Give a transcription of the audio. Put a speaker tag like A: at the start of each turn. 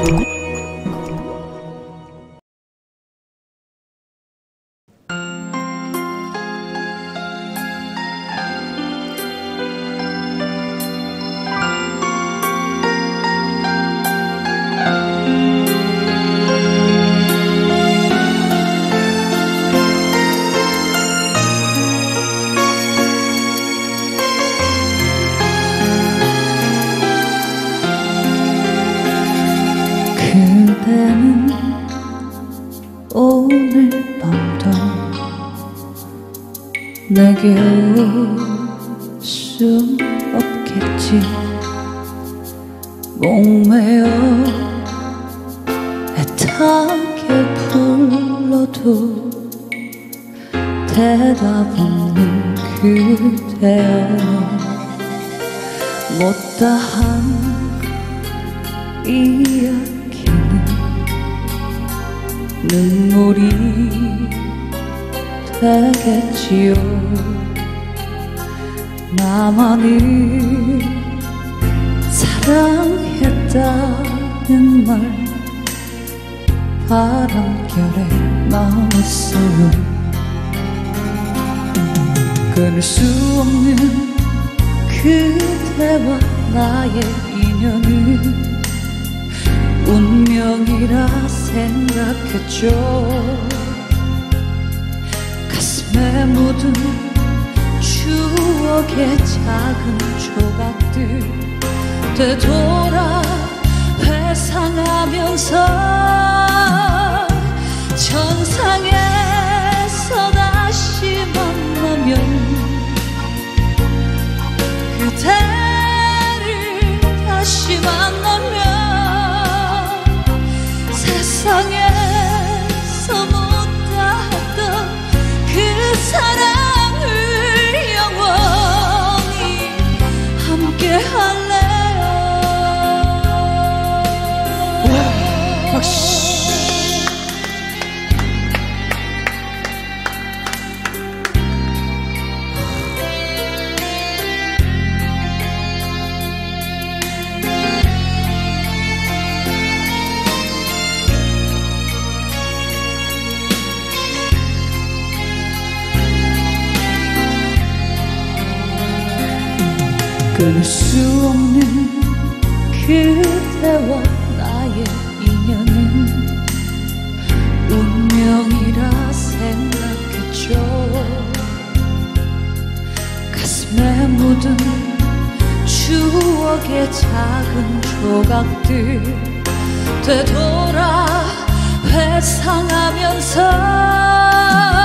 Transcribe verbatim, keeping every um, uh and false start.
A: 그대는 오늘 밤도 내게 올 수 없겠지. 목매어 애타게 불러도 대답 없는 그대여. 못다한 이야기는 눈물이 되겠지요. 나만을 사랑했다는 말 바람결에 남았어요. 끊을 수 없는 그대와 나의 인연은 운명이라 생각했죠. 가슴에 묻은 추억의 작은 조각들 되돌아 회상하면서 천상에서 다시 만나면 그대를 다시 만나면 세상에서 못다했던 그 사랑을 영원히 함께 할래요. 박수. 끊을 수 없는 그대와 나의 인연은 운명이라 생각했죠. 가슴에 묻은 추억의 작은 조각들 되돌아 회상하면서